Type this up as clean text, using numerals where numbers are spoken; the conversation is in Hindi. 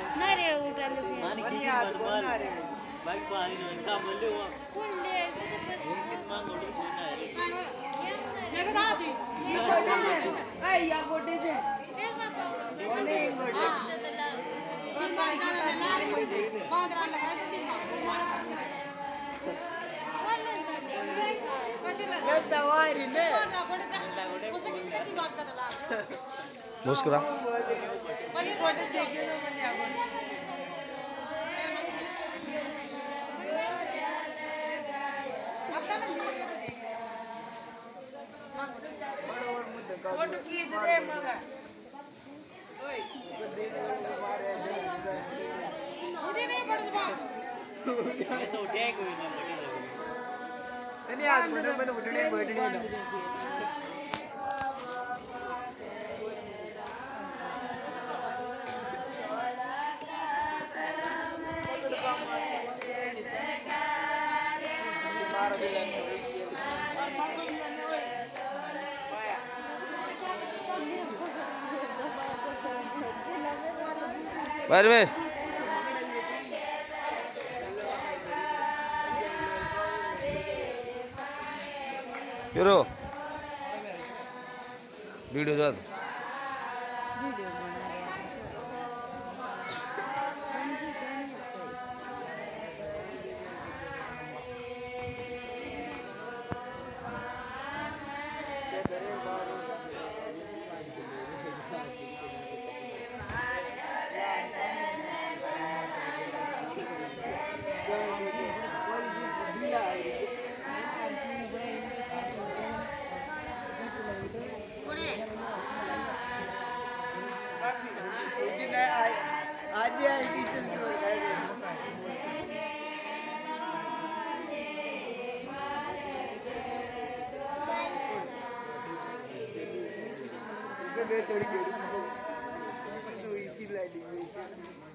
नारे उठा लो मानी किसी मन मार बाकी पानी नहीं काम ले वो कौन ले किस मांग उड़ के ना है ये का दादी ये गोटे जे ए या गोटे जे देख पापा ओने गोटे चला तीन मार का ना 5 ग्राम लगाए तो 3 मार कशी ये तवारी ने उसे किती बात करता मुस्कुरा वली गोटे जे फोटो खींच रे मगा ओए उठी नहीं पड़ बाप ये तो उठे कोई ना बड़ी नहीं आज मैंने उठने बैठने ना मार दिला बाहर में यूरो वीडियो जो वीडियो बना रहे हैं आज यार टीचर्स की ओर गए इसमें थोड़ी गेड़ी तो इसकी लाइटिंग